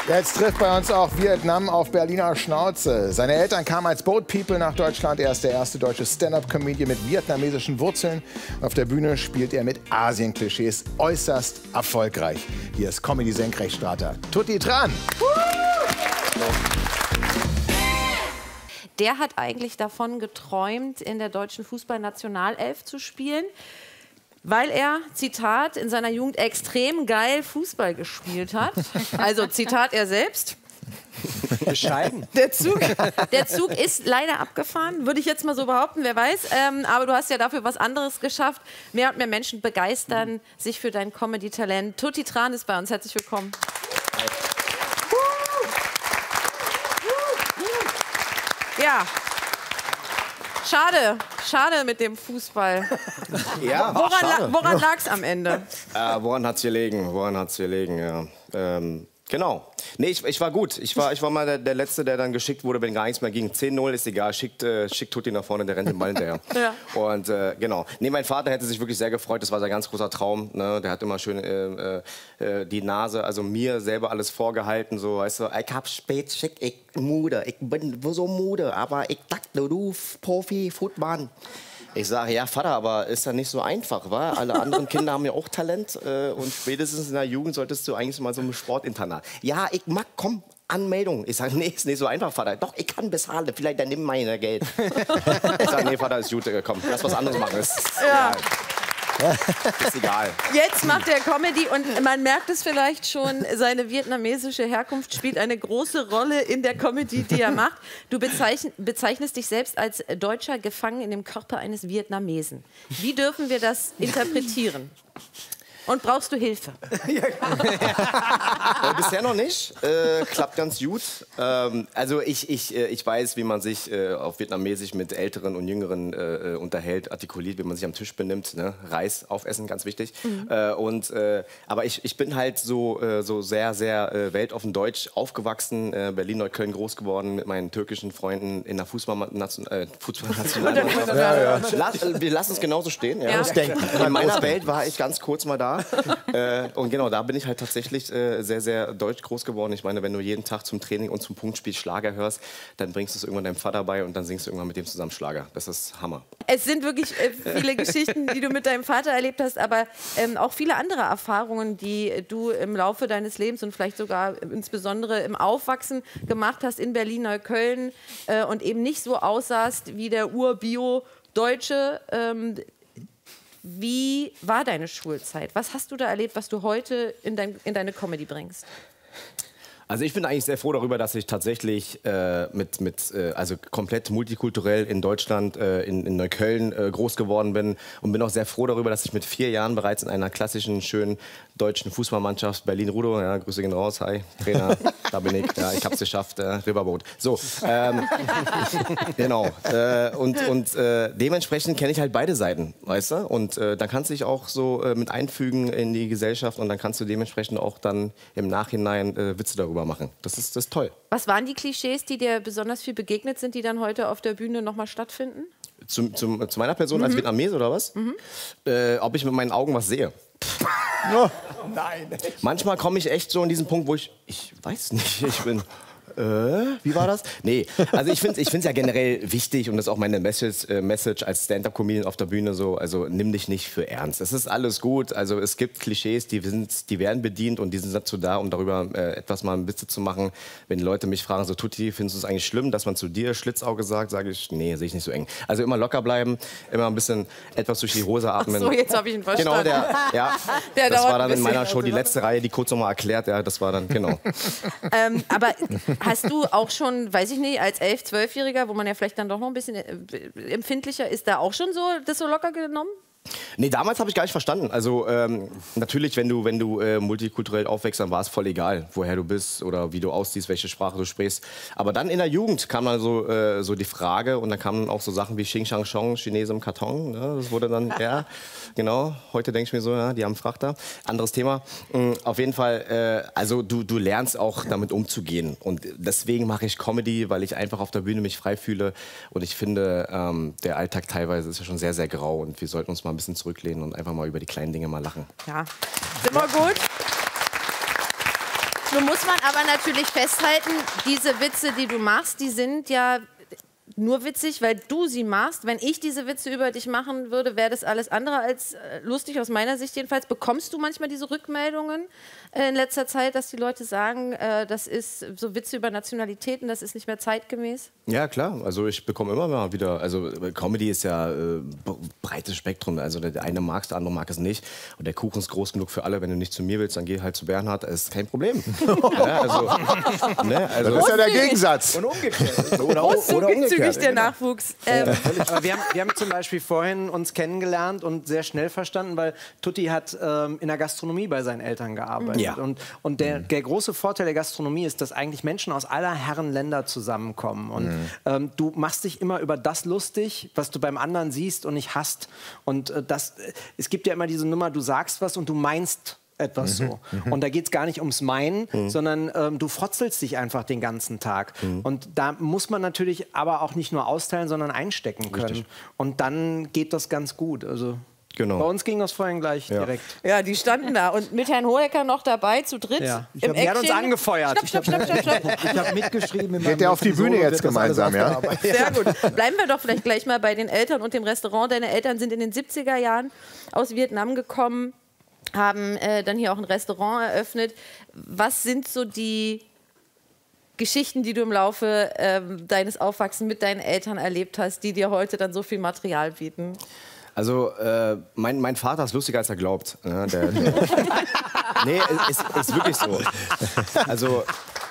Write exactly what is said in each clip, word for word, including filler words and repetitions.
Jetzt trifft bei uns auch Vietnam auf Berliner Schnauze. Seine Eltern kamen als Boat People nach Deutschland. Er ist der erste deutsche Stand-up-Comedian mit vietnamesischen Wurzeln. Auf der Bühne spielt er mit Asien-Klischees äußerst erfolgreich. Hier ist Comedy-Senkrechtstarter Tutti Tran. Der hat eigentlich davon geträumt, in der deutschen Fußballnationalelf zu spielen, weil er, Zitat, in seiner Jugend extrem geil Fußball gespielt hat. Also, Zitat er selbst. Bescheiden. Der Zug, der Zug ist leider abgefahren, würde ich jetzt mal so behaupten, wer weiß. Ähm, aber du hast ja dafür was anderes geschafft. Mehr und mehr Menschen begeistern mhm. sich für dein Comedy-Talent. Tutti Tran ist bei uns. Herzlich willkommen. Ja. Schade, schade mit dem Fußball. Ja, woran schade. La woran lag es am Ende? Äh, woran hat es gelegen? Woran hat's gelegen, ja. Ähm, genau. Nee, ich, ich war gut. Ich war, ich war mal der, der Letzte, der dann geschickt wurde, wenn gar nichts mehr ging. zehn null ist egal, schickt, äh, schickt Tutti nach vorne, der rennt den Ball hinterher. Ja. Und äh, genau. Nee, mein Vater hätte sich wirklich sehr gefreut, das war sein ganz großer Traum. Ne? Der hat immer schön äh, äh, die Nase, also mir selber alles vorgehalten. So, weißt du, ich hab spät schick, ich müde, ich bin so müde, aber ich dachte, du Profi, Football. Ich sage, ja, Vater, aber ist ja nicht so einfach, wa? Alle anderen Kinder haben ja auch Talent äh, und spätestens in der Jugend solltest du eigentlich mal so ein Sportinternat. Ja, ich mag, komm, Anmeldung. Ich sage, nee, ist nicht so einfach, Vater. Doch, ich kann bezahlen, vielleicht dann nimm meine Geld. Ich sage, nee, Vater, ist gut, komm, lass was anderes machen. Ist, ja. Ist egal. Jetzt macht er Comedy und man merkt es vielleicht schon, seine vietnamesische Herkunft spielt eine große Rolle in der Comedy, die er macht. Du bezeichn bezeichnest dich selbst als Deutscher gefangen in dem Körper eines Vietnamesen. Wie dürfen wir das interpretieren? Und brauchst du Hilfe? äh, bisher noch nicht. Äh, klappt ganz gut. Ähm, also ich, ich, äh, ich weiß, wie man sich äh, auf Vietnamesisch mit Älteren und Jüngeren äh, unterhält, artikuliert, wie man sich am Tisch benimmt. Ne? Reis aufessen, ganz wichtig. Mhm. Äh, und, äh, aber ich, ich bin halt so, äh, so sehr, sehr äh, weltoffen Deutsch aufgewachsen. Äh, Berlin-Neukölln groß geworden mit meinen türkischen Freunden in der Fußballnationalmannschaft. Äh, Fußball ja, ja. Lass, äh, wir lassen es genauso stehen. Ja. Ja. In meiner Welt war ich ganz kurz mal da. äh, und genau, da bin ich halt tatsächlich äh, sehr, sehr deutsch groß geworden. Ich meine, wenn du jeden Tag zum Training und zum Punktspiel Schlager hörst, dann bringst du es irgendwann deinem Vater bei und dann singst du irgendwann mit dem zusammen Schlager. Das ist Hammer. Es sind wirklich äh, viele Geschichten, die du mit deinem Vater erlebt hast, aber ähm, auch viele andere Erfahrungen, die du im Laufe deines Lebens und vielleicht sogar insbesondere im Aufwachsen gemacht hast in Berlin-Neukölln äh, und eben nicht so aussahst wie der Ur-Bio-Deutsche. Ähm, Wie war deine Schulzeit? Was hast du da erlebt, was du heute in, dein, in deine Comedy bringst? Also ich bin eigentlich sehr froh darüber, dass ich tatsächlich äh, mit, mit äh, also komplett multikulturell in Deutschland, äh, in, in Neukölln äh, groß geworden bin und bin auch sehr froh darüber, dass ich mit vier Jahren bereits in einer klassischen, schönen deutschen Fußballmannschaft Berlin-Rudow, ja, Grüße gehen raus, hi, Trainer, da bin ich, ja, ich hab's geschafft, äh, Riverboat. So, ähm, genau. Äh, und und äh, dementsprechend kenne ich halt beide Seiten, weißt du? Und äh, dann kannst du dich auch so äh, mit einfügen in die Gesellschaft und dann kannst du dementsprechend auch dann im Nachhinein äh, Witze darüber machen. Das ist, das ist toll. Was waren die Klischees, die dir besonders viel begegnet sind, die dann heute auf der Bühne nochmal stattfinden? Zum, zum, zu meiner Person mhm. als Vietnamese oder was? Mhm. Äh, ob ich mit meinen Augen was sehe. Oh, nein. Manchmal komme ich echt so in diesen Punkt, wo ich, ich weiß nicht, ich bin... Äh, wie war das? Nee, also ich finde es ich ja generell wichtig und das ist auch meine Message, äh, Message als Stand-Up-Comedian auf der Bühne so, also nimm dich nicht für ernst. Es ist alles gut, also es gibt Klischees, die, sind, die werden bedient und die sind dazu da, um darüber äh, etwas mal ein Witze zu machen. Wenn Leute mich fragen, so Tutti, findest du es eigentlich schlimm, dass man zu dir Schlitzauge sagt, sage ich, nee, sehe ich nicht so eng. Also immer locker bleiben, immer ein bisschen etwas durch die Hose atmen. Ach so, jetzt habe ich ihn verstanden. Genau, der, ja, der das war dann in meiner Show die letzte Reihe, die kurz nochmal erklärt, ja, das war dann, genau. ähm, aber hast du auch schon, weiß ich nicht, als elf-, zwölfjähriger, wo man ja vielleicht dann doch noch ein bisschen empfindlicher ist, da auch schon so das so locker genommen? Nee, damals habe ich gar nicht verstanden. Also ähm, natürlich, wenn du, wenn du äh, multikulturell aufwächst, dann war es voll egal, woher du bist oder wie du aussiehst, welche Sprache du sprichst. Aber dann in der Jugend kam dann so, äh, so die Frage und dann kamen auch so Sachen wie Xing Shang Chong, Chinese im Karton. Ne? Das wurde dann, ja, genau. Heute denke ich mir so, ja, die haben Frachter. Anderes Thema. Mhm, auf jeden Fall, äh, also du, du lernst auch damit umzugehen. Und deswegen mache ich Comedy, weil ich einfach auf der Bühne mich frei fühle. Und ich finde, ähm, der Alltag teilweise ist ja schon sehr, sehr grau und wir sollten uns mal ein bisschen zurücklehnen und einfach mal über die kleinen Dinge mal lachen. Ja, ist immer gut. Nun muss man aber natürlich festhalten, diese Witze, die du machst, die sind ja nur witzig, weil du sie machst. Wenn ich diese Witze über dich machen würde, wäre das alles andere als äh, lustig, aus meiner Sicht jedenfalls. Bekommst du manchmal diese Rückmeldungen äh, in letzter Zeit, dass die Leute sagen, äh, das ist so Witze über Nationalitäten, das ist nicht mehr zeitgemäß? Ja, klar. Also ich bekomme immer mal wieder, also Comedy ist ja äh, breites Spektrum. Also der eine mag es, der andere mag es nicht. Und der Kuchen ist groß genug für alle. Wenn du nicht zu mir willst, dann geh halt zu Bernhard. Das ist kein Problem. ja, also, ne, also das ist ja der Gegensatz. Und umgekehrt. Oder, oder umgekehrt. Der Nachwuchs. Ähm. Aber wir haben, wir haben zum Beispiel vorhin uns kennengelernt und sehr schnell verstanden, weil Tutti hat ähm, in der Gastronomie bei seinen Eltern gearbeitet. Ja. Und, und der, der große Vorteil der Gastronomie ist, dass eigentlich Menschen aus aller Herren Länder zusammenkommen. Und mhm. ähm, du machst dich immer über das lustig, was du beim anderen siehst und nicht hast. Und äh, das, es gibt ja immer diese Nummer, du sagst was und du meinst etwas mhm. so. Mhm. Und da geht es gar nicht ums Meinen, mhm. sondern ähm, du frotzelst dich einfach den ganzen Tag. Mhm. Und da muss man natürlich aber auch nicht nur austeilen, sondern einstecken können. Richtig. Und dann geht das ganz gut. Also genau. Bei uns ging das vorhin gleich ja. direkt. Ja, die standen da. Und mit Herrn Hohecker noch dabei, zu dritt. Ja. Im hab, hat uns angefeuert. Stopp, stopp, stopp, stopp, stopp. Ich habe mitgeschrieben. Geht der auf die Bühne jetzt gemeinsam, ja? Sehr gut. Bleiben wir doch vielleicht gleich mal bei den Eltern und dem Restaurant. Deine Eltern sind in den siebziger Jahren aus Vietnam gekommen, haben äh, dann hier auch ein Restaurant eröffnet. Was sind so die Geschichten, die du im Laufe äh, deines Aufwachsens mit deinen Eltern erlebt hast, die dir heute dann so viel Material bieten? Also, äh, mein, mein Vater ist lustiger, als er glaubt. Ja, der, der nee, ist, ist wirklich so. Also,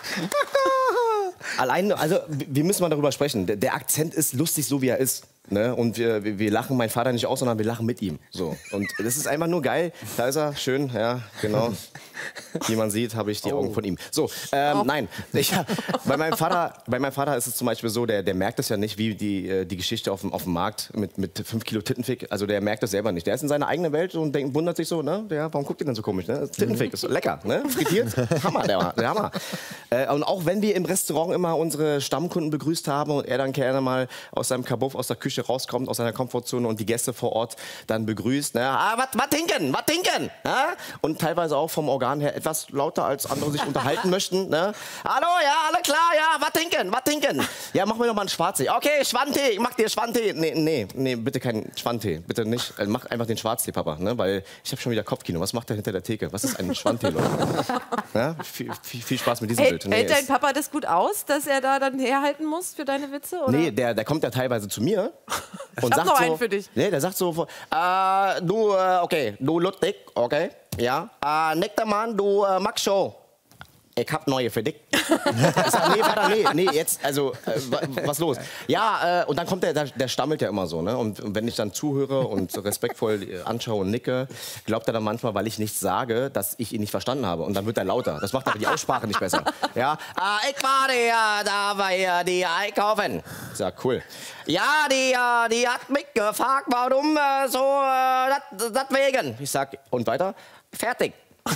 allein, also, wir müssen mal darüber sprechen. Der, der Akzent ist lustig, so wie er ist. Ne? Und wir, wir lachen meinen Vater nicht aus, sondern wir lachen mit ihm. So. Und das ist einfach nur geil. Da ist er, schön, ja, genau. Wie man sieht, habe ich die oh. Augen von ihm. So, ähm, oh. nein. Ich, bei, meinem Vater, bei meinem Vater ist es zum Beispiel so, der, der merkt es ja nicht, wie die, die Geschichte auf dem, auf dem Markt mit, mit fünf Kilo Tittenfick. Also der merkt das selber nicht. Der ist in seiner eigenen Welt und denkt, wundert sich so, ne? Der, warum guckt ihr denn so komisch? Ne? Tittenfick ist so lecker, ne? Frittiert. Hammer, der, der Hammer. Äh, und auch wenn wir im Restaurant immer unsere Stammkunden begrüßt haben und er dann gerne mal aus seinem Kabuff, aus der Küche rauskommt, aus seiner Komfortzone und die Gäste vor Ort dann begrüßt. Ne? Ah, was trinken, was trinken? Ja? Und teilweise auch vom Organ her etwas lauter, als andere sich unterhalten möchten. Ne? Hallo, ja, alle klar, ja, was trinken, was trinken? Ja, mach mir doch mal einen Schwarztee. Okay, Schwantee, ich mach dir Schwantee. Nee, nee, nee, bitte keinen Schwantee, bitte nicht. Also mach einfach den Schwarztee, Papa, ne? Weil ich habe schon wieder Kopfkino. Was macht der hinter der Theke? Was ist ein Schwantee, Leute? Ja? Viel, viel, viel Spaß mit diesem Hält, Bild. Nee, hält dein Papa das gut aus, dass er da dann herhalten muss für deine Witze? Oder? Nee, der, der kommt ja teilweise zu mir und ich sagt noch so, einen für dich. Nee, der sagt so, äh, du, äh, okay, du Ludwig, okay, ja, äh, nächster Mann, du äh, Max Show. Ich hab neue für dich. Ich sag, nee, Vater, nee, nee, jetzt, also, äh, was los? Ja, äh, und dann kommt der, der, der stammelt ja immer so, ne? Und, und wenn ich dann zuhöre und so respektvoll äh, anschaue und nicke, glaubt er dann manchmal, weil ich nichts sage, dass ich ihn nicht verstanden habe. Und dann wird er lauter. Das macht aber die Aussprache nicht besser. Ja, äh, ich war der, da war ja die einkaufen. Ich sag, cool. Ja, die, äh, die hat mich gefragt, warum äh, so, äh, das wegen. Ich sag, und weiter? Fertig.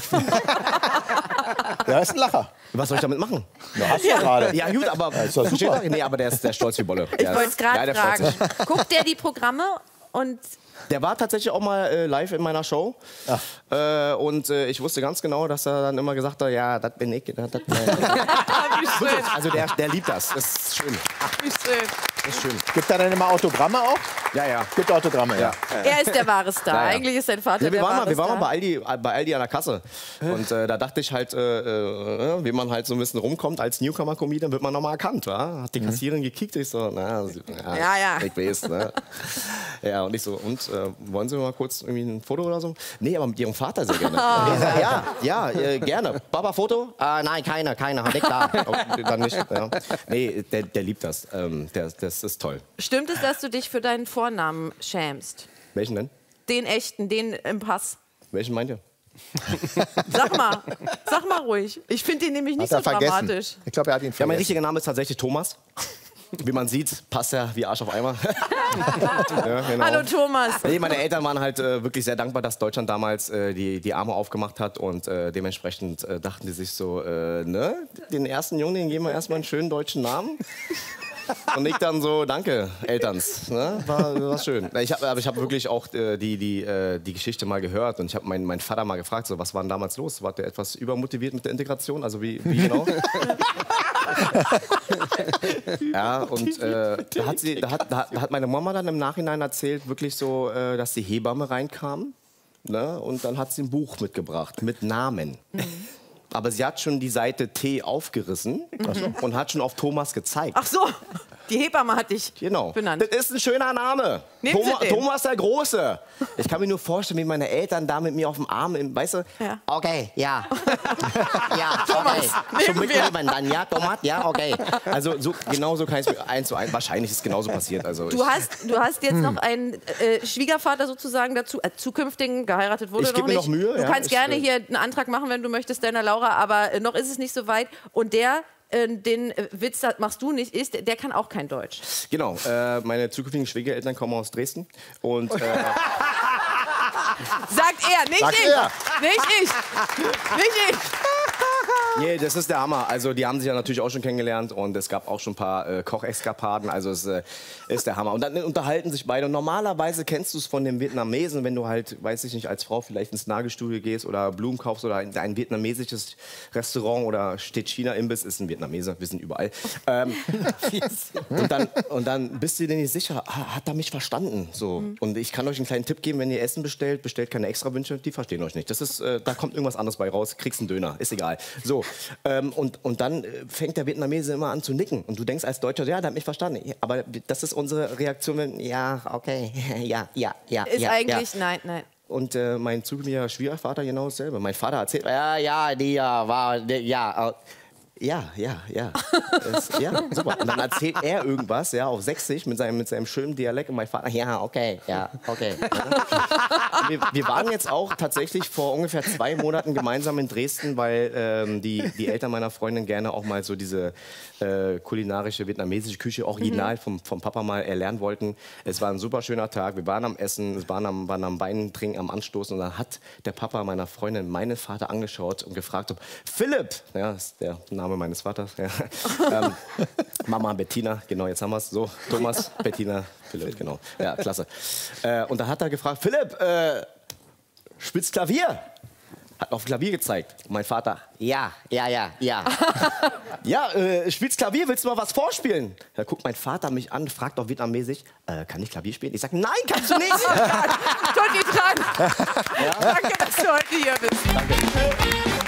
Der ist ein Lacher. Was soll ich damit machen? Ja, hast du ja gerade. Ja, gut, aber, ist doch super. Nee, aber der ist, der ist stolz wie Bolle. Ich wollte es gerade fragen. Guckt der die Programme und... Der war tatsächlich auch mal äh, live in meiner Show. Äh, und äh, ich wusste ganz genau, dass er dann immer gesagt hat, ja, das bin ich. Das, das, Wie schön. Also der, der liebt das. Das ist schön. Wie schön. Das ist schön. Gibt er dann immer Autogramme auch? Ja, ja. Gibt Autogramme, ja. Er ist der wahre Star. Ja, ja. Eigentlich ist sein Vater ja, wir der waren wahre mal, Wir Star. waren mal bei Aldi, bei Aldi an der Kasse. Und äh, da dachte ich halt, äh, äh, wie man halt so ein bisschen rumkommt als Newcomer-Comedian, wird man nochmal erkannt. Wa? Hat die Kassiererin gekickt. Ich so, na, ja, ja, ja. Ich weiß, ne? Ja, und ich so, und äh, wollen Sie mal kurz irgendwie ein Foto oder so? Nee, aber mit Ihrem Vater sehr gerne. Ja, ja, ja äh, gerne. Papa, Foto? Ah, nein, keiner, keiner. Hat ich da. Oh, dann nicht. Ja. Nee, der, der liebt das. Ähm, der, das ist toll. Stimmt es, dass du dich für deinen Vornamen schämst? Welchen denn? Den echten, den im Pass. Welchen meint ihr? Sag mal, sag mal ruhig. Ich finde ihn nämlich nicht hat so er vergessen. dramatisch. Ich glaube, er hat ihn vergessen. Ja, mein richtiger Name ist tatsächlich Thomas. Wie man sieht, passt er wie Arsch auf Eimer. Ja, genau. Hallo Thomas. Nee, meine Eltern waren halt äh, wirklich sehr dankbar, dass Deutschland damals äh, die, die Arme aufgemacht hat und äh, dementsprechend äh, dachten die sich so, äh, ne, den ersten Jungen, den geben wir erstmal einen schönen deutschen Namen. Und ich dann so, danke, Elterns. Ne? War, war schön. Ich hab, aber ich habe wirklich auch äh, die, die, äh, die Geschichte mal gehört. Und ich habe meinen mein Vater mal gefragt, so, was war denn damals los? War der etwas übermotiviert mit der Integration? Also wie, wie genau? Ja, und äh, da, hat sie, da, hat, da hat meine Mama dann im Nachhinein erzählt, wirklich so, äh, dass die Hebamme reinkam. Ne? Und dann hat sie ein Buch mitgebracht mit Namen. Mhm. Aber sie hat schon die Seite T aufgerissen mhm. und hat schon auf Thomas gezeigt. Ach so, die Hebamme hat dich genau. benannt. Das ist ein schöner Name. Thoma, Thomas der Große. Ich kann mir nur vorstellen, wie meine Eltern da mit mir auf dem Arm, im, weißt du? Ja. Okay, ja. Ja, Thomas, okay. Schon mitnehmen dann, ja, Thomas, ja, okay. Also so, genau so kann ich es mir eins zu eins, wahrscheinlich ist es genauso passiert. Also du, hast, du hast jetzt hm. noch einen äh, Schwiegervater sozusagen dazu, äh, zukünftigen, geheiratet wurde ich noch nicht. Mir noch Mühe, du ja, kannst ich, gerne hier einen Antrag machen, wenn du möchtest, deiner Laura, aber äh, noch ist es nicht so weit. Und der, äh, den äh, Witz das machst du nicht, ist, der kann auch kein Deutsch. Genau, äh, meine zukünftigen Schwiegereltern kommen aus Dresden und... Äh, sagt er, nicht Sagt ich, er. nicht ich, nicht ich. Nee, das ist der Hammer. Also die haben sich ja natürlich auch schon kennengelernt und es gab auch schon ein paar äh, Kocheskapaden. Also es äh, ist der Hammer. Und dann unterhalten sich beide. Und normalerweise kennst du es von dem Vietnamesen, wenn du halt, weiß ich nicht, als Frau vielleicht ins Nagelstudio gehst oder Blumen kaufst oder ein, ein vietnamesisches Restaurant oder steht China-Imbiss, ist ein Vietnameser, wir sind überall. Ähm, und, dann, und dann bist du dir nicht sicher, hat er mich verstanden? So. Mhm. Und ich kann euch einen kleinen Tipp geben, wenn ihr Essen bestellt, bestellt keine Extrawünsche, die verstehen euch nicht. Das ist, äh, da kommt irgendwas anderes bei raus, kriegst einen Döner, ist egal. So. Ähm, und, und dann fängt der Vietnamese immer an zu nicken. Und du denkst als Deutscher, ja, der hat mich verstanden. Ja, aber das ist unsere Reaktion, wenn, ja, okay, ja, ja, ja. Ist ja, eigentlich, ja. nein, nein. Und äh, mein zukünftiger Schwiegervater genau dasselbe. Mein Vater erzählt, ja, ja, die ja, war, die, ja, äh, ja, ja, ja. Das, ja, super. Und dann erzählt er irgendwas, ja, auf Sächsisch mit seinem, mit seinem schönen Dialekt und mein Vater, ja, okay, ja, okay. Ja. Wir, wir waren jetzt auch tatsächlich vor ungefähr zwei Monaten gemeinsam in Dresden, weil ähm, die, die Eltern meiner Freundin gerne auch mal so diese äh, kulinarische vietnamesische Küche original mhm. vom, vom Papa mal erlernen wollten. Es war ein super schöner Tag, wir waren am Essen, es waren am, waren am Wein trinken, am Anstoßen und dann hat der Papa meiner Freundin meinen Vater angeschaut und gefragt, ob Philipp, ja, das ist der Name meines Vaters. Ja. ähm, Mama Bettina, genau, jetzt haben wir es. So, Thomas, Bettina, Philipp, genau. Ja, klasse. Äh, und da hat er gefragt, Philipp, äh, spielst Klavier? Hat auf Klavier gezeigt. Und mein Vater, ja, ja, ja, ja. Ja, äh, spielst Klavier, willst du mal was vorspielen? Da guckt mein Vater mich an, fragt auf Vietnamesisch, äh, kann ich Klavier spielen? Ich sag, nein, kannst du nicht. Tutti Tran. Ja. Danke, dass du heute hier bist. Danke.